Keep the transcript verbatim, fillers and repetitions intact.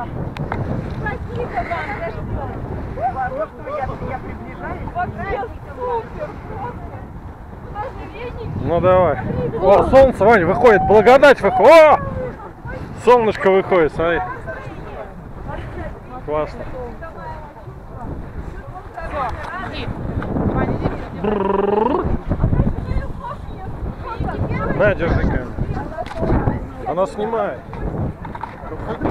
Спасибо вам, за что я, я приближаюсь. Вообще супер, просто. Ну давай. О, солнце, Вань, выходит, благодать выходит. О! Солнышко выходит, смотри. Классно. На, держи камеру. Она снимает.